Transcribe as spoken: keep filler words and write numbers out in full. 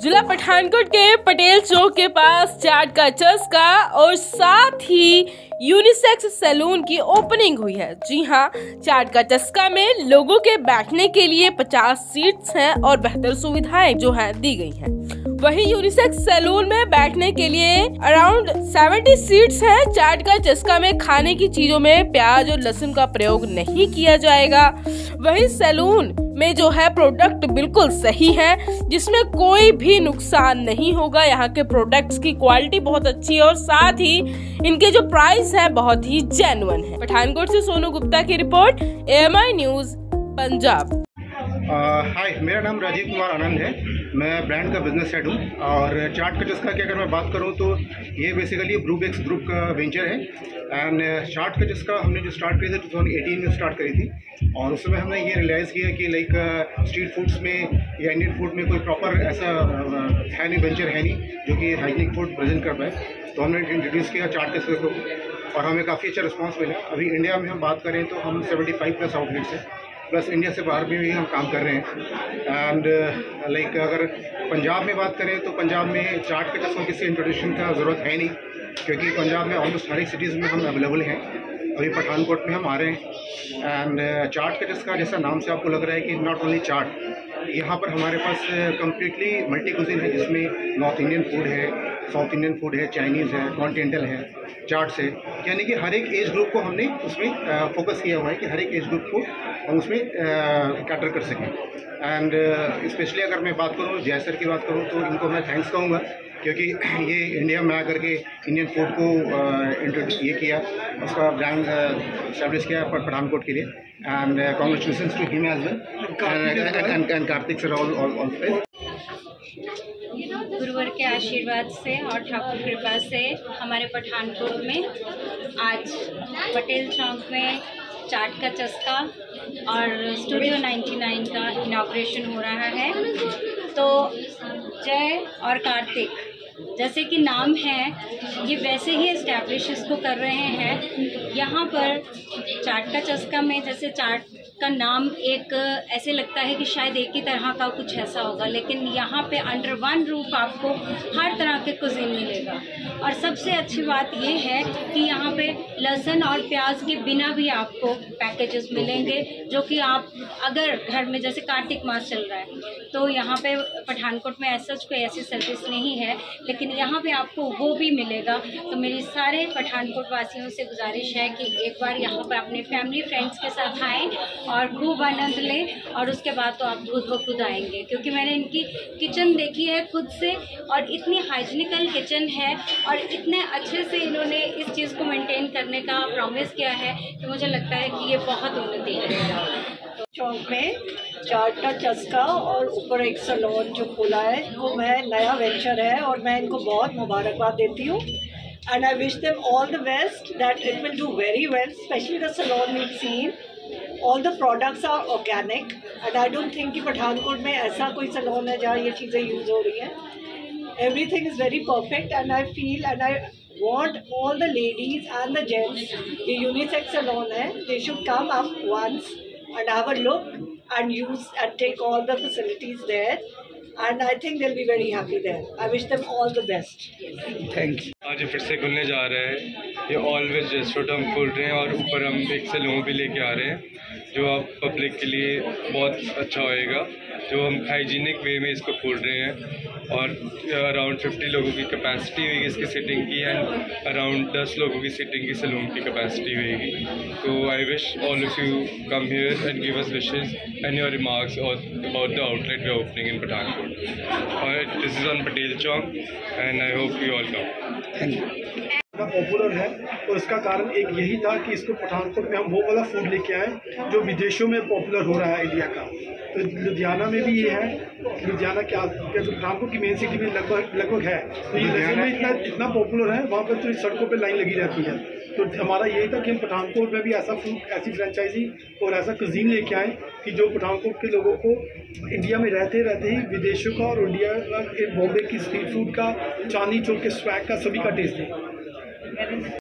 जिला पठानकोट के पटेल चौक के पास चाट का चस्का और साथ ही यूनिसेक्स सैलून की ओपनिंग हुई है। जी हाँ, चाट का चस्का में लोगों के बैठने के लिए पचास सीट्स हैं और बेहतर सुविधाएं जो है दी गई हैं। वहीं यूनिसेक्स सैलून में बैठने के लिए अराउंड सत्तर सीट्स हैं। चाट का चस्का में खाने की चीजों में प्याज और लहसुन का प्रयोग नहीं किया जाएगा। वहीं सैलून में जो है प्रोडक्ट बिल्कुल सही है, जिसमें कोई भी नुकसान नहीं होगा। यहाँ के प्रोडक्ट्स की क्वालिटी बहुत अच्छी है और साथ ही इनके जो प्राइस है बहुत ही जेन्युइन है। पठानकोट से सोनू गुप्ता की report, A M I news Punjab. Hi, मेरा नाम राजीव कुमार आनंद है। मैं ब्रांड का बिजनेस हेड हूँ और चाट का चस्का की अगर मैं बात करूँ तो ये बेसिकली ब्रूबेक्स ग्रुप का वेंचर है। एंड चाट का चस्का हमने जो स्टार्ट करी थी टू थाउजेंड एटीन में स्टार्ट करी थी और उस समय हमने ये रियलाइज़ किया कि लाइक स्ट्रीट फूड्स में या इंडियन फूड में कोई प्रॉपर ऐसा है नहीं, वेंचर है नहीं जो कि हाइजीनिक फूड प्रेजेंट कर पाए। तो हमने इंट्रोड्यूस किया चाट का चस्का को और हमें काफ़ी अच्छा रिस्पॉन्स मिला। अभी इंडिया में हम बात करें तो हम सेवेंटी फाइव प्लस आउटलेट्स हैं, प्लस इंडिया से बाहर भी, भी हम काम कर रहे हैं। एंड लाइक uh, like, अगर पंजाब में बात करें तो पंजाब में चाट के चस्का किसी इंट्रोडक्शन का ज़रूरत है नहीं, क्योंकि पंजाब में ऑलमोस्ट हर एक सिटीज़ में हम अवेलेबल हैं। अभी पठानकोट में हम आ रहे हैं। एंड uh, चाट का चस्का जैसा नाम से आपको लग रहा है कि नॉट ओनली चाट, यहाँ पर हमारे पास कम्प्लीटली मल्टी कुजीन है, जिसमें नॉर्थ इंडियन फूड है, साउथ इंडियन फूड है, चाइनीज़ है, कॉन्टिनेंटल है, चाट से, यानी कि हर एक एज ग्रुप को हमने उसमें फोकस किया हुआ है कि हर एक एज ग्रुप को हम उसमें कैटर कर सकें। एंड स्पेशली अगर मैं बात करूँ जय सर की बात करूँ तो इनको मैं थैंक्स कहूँगा, क्योंकि ये इंडिया में आकर के इंडियन फूड को इंट्रोड्यूस ये किया, उसका ब्रांड एस्टैब्लिश किया पठानकोट के लिए। And congratulations to him as well and Kartik sir all all गुरुवर के आशीर्वाद से और ठाकुर कृपा से हमारे पठानकोट में आज पटेल चौक में चाट का चस्का और स्टूडियो निन्यानवे का इनॉग्रेशन हो रहा है। तो जय और कार्तिक जैसे कि नाम है, ये वैसे ही इस्टेब्लिश इसको कर रहे हैं। यहाँ पर चाट का चस्का में जैसे चाट का नाम एक ऐसे लगता है कि शायद एक ही तरह का कुछ ऐसा होगा, लेकिन यहाँ पे अंडर वन रूफ आपको हर तरह के कुजीन मिलेगा। और सबसे अच्छी बात ये है कि यहाँ पे लहसुन और प्याज के बिना भी आपको पैकेजेस मिलेंगे, जो कि आप अगर घर में जैसे कार्तिक मास चल रहा है तो यहाँ पे पठानकोट में ऐसा कोई ऐसी सर्विस नहीं है, लेकिन यहाँ पे आपको वो भी मिलेगा। तो मेरी सारे पठानकोट वासियों से गुजारिश है कि एक बार यहाँ पर अपने फैमिली फ्रेंड्स के साथ आएँ और खूब आनंद लें, और उसके बाद तो आप खुद ब खुद आएंगे, क्योंकि मैंने इनकी किचन देखी है खुद से और इतनी हाइजीनिकल किचन है और इतने अच्छे से इन्होंने इस चीज़ को मेंटेन करने का प्रॉमिस किया है कि मुझे लगता है कि ये बहुत उन्नति करेगा। चौक में चाट का चस्का और ऊपर एक सैलून जो खुला है, वो वह नया वेंचर है और मैं इनको बहुत मुबारकबाद देती हूँ। And I wish them all the best that it will do very well, specially the salon we've seen. All the products are organic and I don't think कि पठानकोट में ऐसा कोई सैलून है जहाँ ये चीज़ें यूज़ हो रही हैं। Everything is very perfect and I feel and I want all the ladies and the gents, ये unisex salon है, they should come up once and have a look and use and take all the facilities there, and I think they'll be very happy there. I wish them all the best. Thank you. आज फिर से खुलने जा रहा है, ये always restaurant हम खोल रहे हैं और ऊपर हम एक सैलून भी लेके आ रहे हैं, जो आप पब्लिक के लिए बहुत अच्छा होएगा, जो हम हाइजीनिक वे में इसको खोल रहे हैं। और अराउंड फिफ्टी लोगों की कैपेसिटी होगी इसकी सीटिंग की, एंड अराउंड दस लोगों की सीटिंग की सैलून की कैपेसिटी होगी। तो I wish all of you come here and give us wishes and your remarks about the outlet we are opening in Pathankot. और this is on Patel Chowk and I hope you all come. Thank you. Popular है और इसका कारण एक यही था कि इसको पठानकोट में हम वो वाला फूड लेके आए जो विदेशों में पॉपुलर हो रहा है इंडिया का। तो लुधियाना में भी ये है, लुधियाना क्या पठानकोट की मेन सिटी में लगभग लगभग है, तो ये लुधियाना में इतना इतना पॉपुलर है, वहाँ पर तो सड़कों पे लाइन लगी रहती है। तो हमारा यही था कि हम पठानकोट में भी ऐसा फूड, ऐसी फ्रेंचाइजी और ऐसा कुजीन लेके आएँ कि जो पठानकोट के लोगों को इंडिया में रहते रहते ही विदेशों का और इंडिया का, बॉम्बे की स्ट्रीट फूड का, चांदनी चौक के स्वैग का, सभी का टेस्ट है।